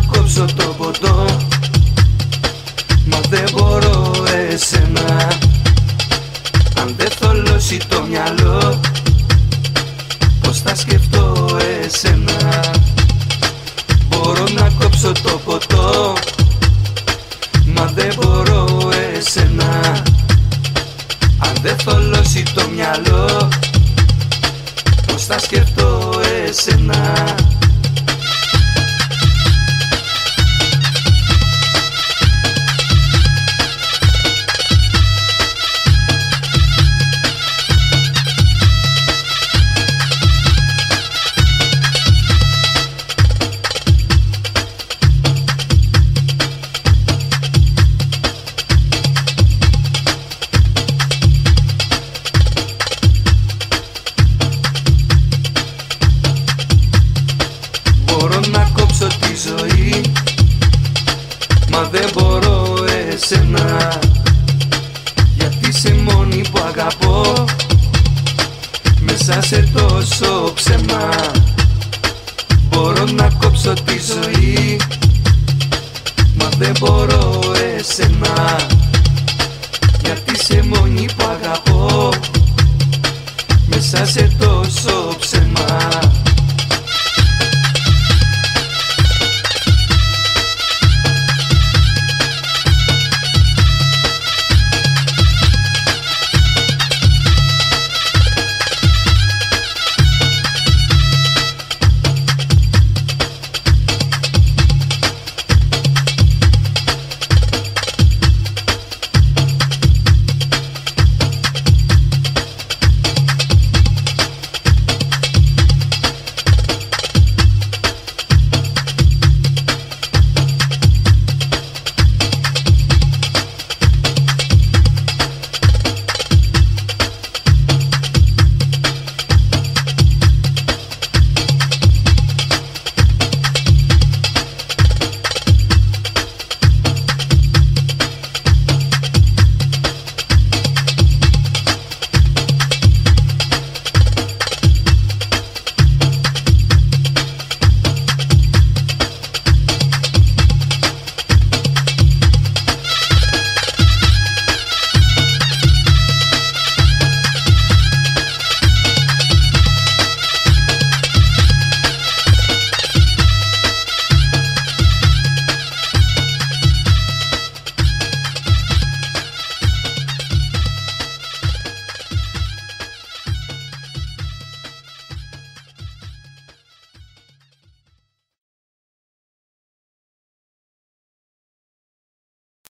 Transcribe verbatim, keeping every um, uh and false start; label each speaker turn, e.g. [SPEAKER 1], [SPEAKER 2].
[SPEAKER 1] κόψω το ποτό, μα δεν μπορώ εσένα. Αν δεν θολώσει το μυαλό, πως θα σκεφτώ εσένα. Μπορώ να κόψω το ποτό, μα δεν μπορώ εσένα. Αν δεν θολώσει το μυαλό, πως θα σκεφτώ εσένα. Μπορώ να κόψω τη ζωή, μα δεν μπορώ εσένα. Γιατί είσαι μόνη που αγαπώ, μέσα σε τόσο ψέμα. Μπορώ να κόψω τη ζωή, μα δεν μπορώ εσένα. Γιατί είσαι μόνη που αγαπώ, μέσα σε τόσο ψέμα.